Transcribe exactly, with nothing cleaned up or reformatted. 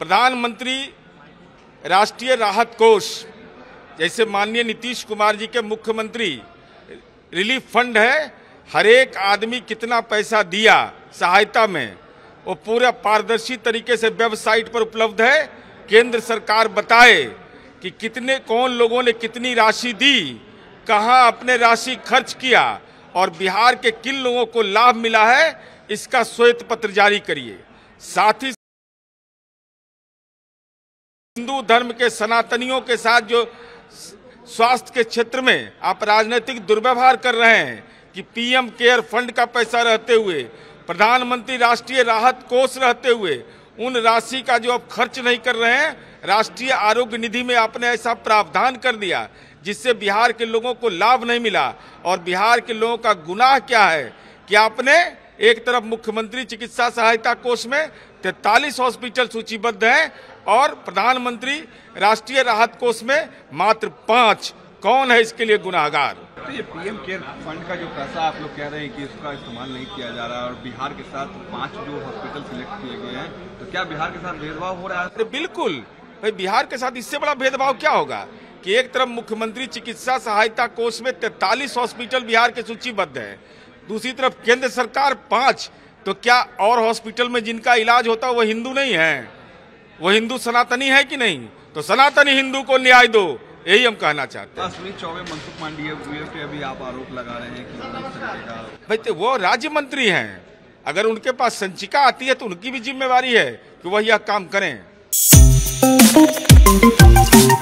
प्रधानमंत्री राष्ट्रीय राहत कोष, जैसे माननीय नीतीश कुमार जी के मुख्यमंत्री रिलीफ फंड है, हर एक आदमी कितना पैसा दिया सहायता में, वो पूरा पारदर्शी तरीके से वेबसाइट पर उपलब्ध है। केंद्र सरकार बताए कि कितने कौन लोगों ने कितनी राशि दी, कहां अपने राशि खर्च किया और बिहार के किन लोगों को लाभ मिला है, इसका श्वेत पत्र जारी करिए। साथ ही हिंदू धर्म के सनातनियों के साथ जो स्वास्थ्य के क्षेत्र में आप राजनीतिक दुर्व्यवहार कर रहे हैं कि पीएम केयर फंड का पैसा रहते हुए, प्रधानमंत्री राष्ट्रीय राहत कोष रहते हुए उन राशि का जो आप खर्च नहीं कर रहे हैं, राष्ट्रीय आरोग्य निधि में आपने ऐसा प्रावधान कर दिया जिससे बिहार के लोगों को लाभ नहीं मिला। और बिहार के लोगों का गुनाह क्या है कि आपने एक तरफ मुख्यमंत्री चिकित्सा सहायता कोष में तैंतालीस हॉस्पिटल सूचीबद्ध हैं और प्रधानमंत्री राष्ट्रीय राहत कोष में मात्र पांच। कौन है इसके लिए गुनाहगार? तो ये पीएम केयर फंड का जो पैसा आप लोग कह रहे हैं कि इसका इस्तेमाल नहीं किया जा रहा है और बिहार के साथ पांच जो हॉस्पिटल सिलेक्ट किए गए हैं, तो क्या बिहार के साथ भेदभाव हो रहा है? बिल्कुल भाई, बिहार के साथ इससे बड़ा भेदभाव क्या होगा कि एक तरफ मुख्यमंत्री चिकित्सा सहायता कोष में तैंतालीस हॉस्पिटल बिहार के सूचीबद्ध है, दूसरी तरफ केंद्र सरकार पांच। तो क्या और हॉस्पिटल में जिनका इलाज होता है वो हिंदू नहीं है, वो हिंदू सनातनी है कि नहीं? तो सनातनी हिंदू को न्याय दो, यही हम कहना चाहते हैं। सुनील चौबे, मनसुख मांडविया पे अभी आप आरोप लगा रहे हैं कि का... भाई तो वो राज्य मंत्री हैं, अगर उनके पास संचिका आती है तो उनकी भी जिम्मेवारी है कि वह यह काम करें।